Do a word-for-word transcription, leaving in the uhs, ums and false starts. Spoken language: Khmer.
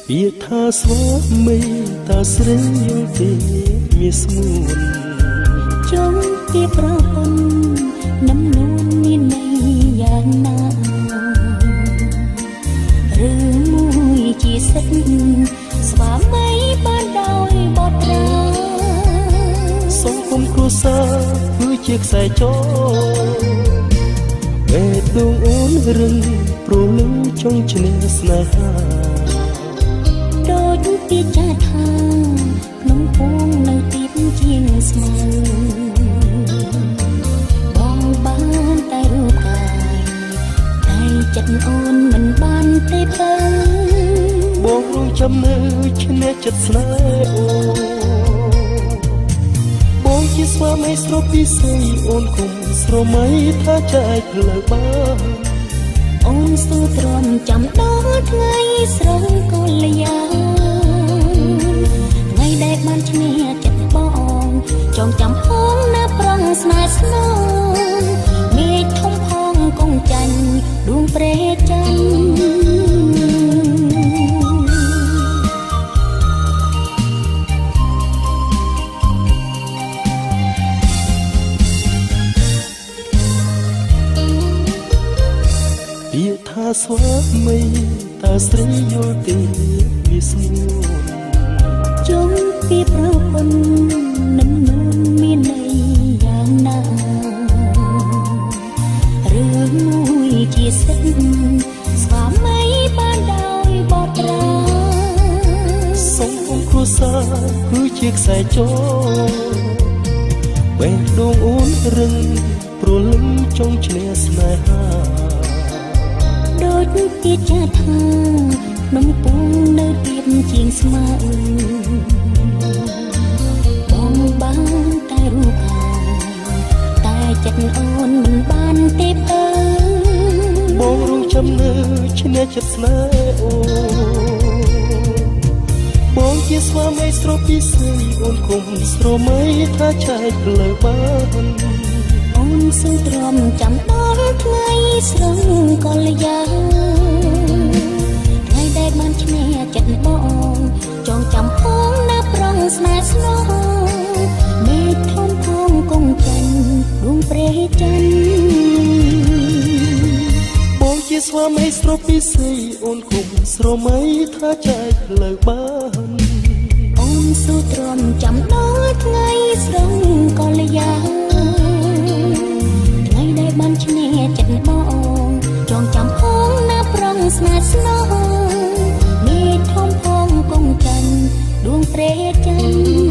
ពាក្យថាស្វាមីតើស្រីយល់ទេមានស្មួនចង់ពីប្រពន្ធនំនួនមានន័យយ៉ាងណាឬមួយជាសិទ្ធស្វាមីបានដោយបទរាសង្គមគ្រួសារគឺជាខ្សែចងបេះដូងអូនរឹងព្រលឹងចង់ឈ្នះស្នេហាដូចពីចាថាក្នុងពងនៅទីជាងស្មៅបងបានតែរូបកាយតែចិត្តអូនមិនបានទេបើបងរងចាំនៅឈ្នះចិត្តស្នេហ៍អូបងជាស្វាមីស្រពីស័យអូនគុំស្រមៃថាចែកផ្លូវបានអូនស្ទូទ្រាំចាំដល់ថ្ងៃស្រងកលយាថ្ងៃដែលបានឈ្នះចិត្តបងចងចាំហងណាប្រងស្នេហ៍ស្នងមេឃធំផងគង់ចាញ់ដួងព្រែចាញ់ពាក្យថាស្វាមីតើស្រីយល់ទេវាស្មួនជុំពីប្រពន្ធនឹងនួនមានន័យយ៉ាងណារឿងមួយជាសិទ្ធស្វាមីបានដោយបទរាសង្គមគ្រួសារគឺជាខ្សែចងបេះដូងអូនរឹងព្រលឹងចង់ឈ្នះស្នេហាដូចពីចាថានំពុងនៅទៀតជាងស្មៅបងបានតែរូបកាយតែចិត្តអូនមិនបានទេបើបងរងចាំនៅឈ្នះចិត្តស្នេហ៍អូបងជាស្វាមីស្រពីស័យអូនគុំស្រមៃថាចែកផ្លូវបានអូនស៊ូទ្រាំចាំដល់ថ្ងៃស្រងកលយាថ្ងៃដែលបានឈ្នះចិត្តបងចងចាំហងណាប្រងស្នេហ៍ស្នងមេឃធំផងគង់ចាញ់ដួងព្រែចាញ់បងជាស្វាមីស្រពីស័យអូនគុំស្រមៃថាចែកផ្លូវបានអូនស៊ូទ្រាំចាំដល់ថ្ងៃស្រងកលយាបានឈ្នះចិត្តបងចងចាំហងណាប្រងស្នេហ៍ស្នងមេឃធំផងគង់ចាញ់ដួងព្រែចាញ់